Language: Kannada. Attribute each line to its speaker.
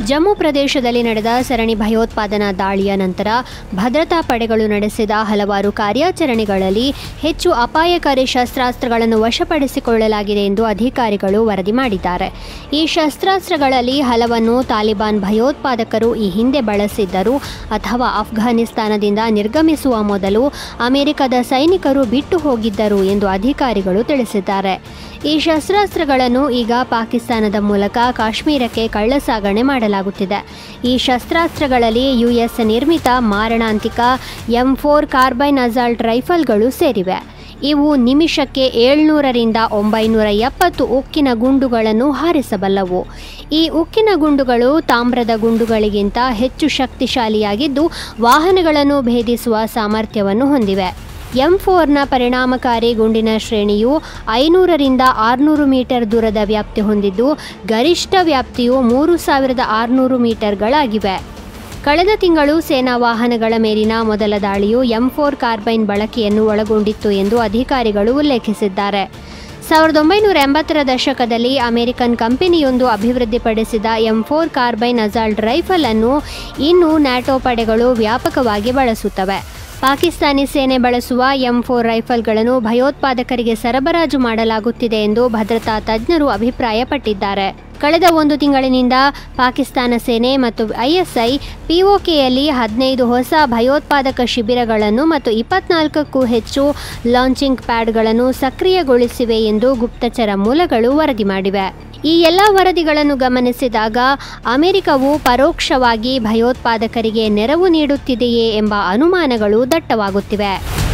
Speaker 1: ಜಮ್ಮು ಪ್ರದೇಶದಲ್ಲಿ ನಡೆದ ಸರಣಿ ಭಯೋತ್ಪಾದನಾ ದಾಳಿಯ ನಂತರ ಭದ್ರತಾ ಪಡೆಗಳು ನಡೆಸಿದ ಹಲವಾರು ಕಾರ್ಯಾಚರಣೆಗಳಲ್ಲಿ ಹೆಚ್ಚು ಅಪಾಯಕಾರಿ ಶಸ್ತ್ರಾಸ್ತ್ರಗಳನ್ನು ವಶಪಡಿಸಿಕೊಳ್ಳಲಾಗಿದೆ ಎಂದು ಅಧಿಕಾರಿಗಳು ವರದಿ ಮಾಡಿದ್ದಾರೆ. ಈ ಶಸ್ತ್ರಾಸ್ತ್ರಗಳಲ್ಲಿ ಹಲವನ್ನು ತಾಲಿಬಾನ್ ಭಯೋತ್ಪಾದಕರು ಈ ಹಿಂದೆ ಬಳಸಿದ್ದರು ಅಥವಾ ಅಫ್ಘಾನಿಸ್ತಾನದಿಂದ ನಿರ್ಗಮಿಸುವ ಮೊದಲು ಅಮೆರಿಕದ ಸೈನಿಕರು ಬಿಟ್ಟು ಹೋಗಿದ್ದರು ಎಂದು ಅಧಿಕಾರಿಗಳು ತಿಳಿಸಿದ್ದಾರೆ. ಈ ಶಸ್ತ್ರಾಸ್ತ್ರಗಳನ್ನು ಈಗ ಪಾಕಿಸ್ತಾನದ ಮೂಲಕ ಕಾಶ್ಮೀರಕ್ಕೆ ಕಳ್ಳಸಾಗಣೆ ಮಾಡಲಾಗುತ್ತಿದೆ. ಈ ಶಸ್ತ್ರಾಸ್ತ್ರಗಳಲ್ಲಿ ಯುಎಸ್ ನಿರ್ಮಿತ ಮಾರಣಾಂತಿಕ M4 ಕಾರ್ಬೈನ್ ಅಸಾಲ್ಟ್ ರೈಫಲ್ಗಳು ಸೇರಿವೆ. ಇವು ನಿಮಿಷಕ್ಕೆ 700ರಿಂದ 970 ಉಕ್ಕಿನ ಗುಂಡುಗಳನ್ನು ಹಾರಿಸಬಲ್ಲವು. ಈ ಉಕ್ಕಿನ ಗುಂಡುಗಳು ತಾಮ್ರದ ಗುಂಡುಗಳಿಗಿಂತ ಹೆಚ್ಚು ಶಕ್ತಿಶಾಲಿಯಾಗಿದ್ದು ವಾಹನಗಳನ್ನು ಭೇದಿಸುವ ಸಾಮರ್ಥ್ಯವನ್ನು ಹೊಂದಿವೆ. M4ನ ಪರಿಣಾಮಕಾರಿ ಗುಂಡಿನ ಶ್ರೇಣಿಯು 500ರಿಂದ 600 ಮೀಟರ್ ದೂರದ ವ್ಯಾಪ್ತಿ ಹೊಂದಿದ್ದು ಗರಿಷ್ಠ ವ್ಯಾಪ್ತಿಯು 3600 ಮೀಟರ್ಗಳಾಗಿವೆ. ಕಳೆದ ತಿಂಗಳು ಸೇನಾ ವಾಹನಗಳ ಮೇಲಿನ ಮೊದಲ ದಾಳಿಯು M4 ಕಾರ್ಬೈನ್ ಬಳಕೆಯನ್ನು ಒಳಗೊಂಡಿತ್ತು ಎಂದು ಅಧಿಕಾರಿಗಳು ಉಲ್ಲೇಖಿಸಿದ್ದಾರೆ. 1980ರ ದಶಕದಲ್ಲಿ ಅಮೆರಿಕನ್ ಕಂಪನಿಯೊಂದು ಅಭಿವೃದ್ಧಿಪಡಿಸಿದ M4 ಕಾರ್ಬೈನ್ ಅಸಾಲ್ಟ್ ರೈಫಲ್ ಅನ್ನು ಇನ್ನೂ ನ್ಯಾಟೋ ಪಡೆಗಳು ವ್ಯಾಪಕವಾಗಿ ಬಳಸುತ್ತವೆ. ಪಾಕಿಸ್ತಾನಿ ಸೇನೆ ಬಳಸುವ M4 ರೈಫಲ್ಗಳನ್ನು ಭಯೋತ್ಪಾದಕರಿಗೆ ಸರಬರಾಜು ಮಾಡಲಾಗುತ್ತಿದೆ ಎಂದು ಭದ್ರತಾ ತಜ್ಞರು ಅಭಿಪ್ರಾಯಪಟ್ಟಿದ್ದಾರೆ. ಕಳೆದ 1 ತಿಂಗಳಿನಿಂದ ಪಾಕಿಸ್ತಾನ ಸೇನೆ ಮತ್ತು ISI POKಯಲ್ಲಿ 15 ಹೊಸ ಭಯೋತ್ಪಾದಕ ಶಿಬಿರಗಳನ್ನು ಮತ್ತು 24ಕ್ಕೂ ಹೆಚ್ಚು ಲಾಂಚಿಂಗ್ ಪ್ಯಾಡ್ಗಳನ್ನು ಸಕ್ರಿಯಗೊಳಿಸಿವೆ ಎಂದು ಗುಪ್ತಚರ ಮೂಲಗಳು ವರದಿ ಮಾಡಿವೆ. ಈ ಎಲ್ಲ ವರದಿಗಳನ್ನು ಗಮನಿಸಿದಾಗ ಅಮೆರಿಕವು ಪರೋಕ್ಷವಾಗಿ ಭಯೋತ್ಪಾದಕರಿಗೆ ನೆರವು ನೀಡುತ್ತಿದೆಯೇ ಎಂಬ ಅನುಮಾನಗಳು ದಟ್ಟವಾಗುತ್ತಿವೆ.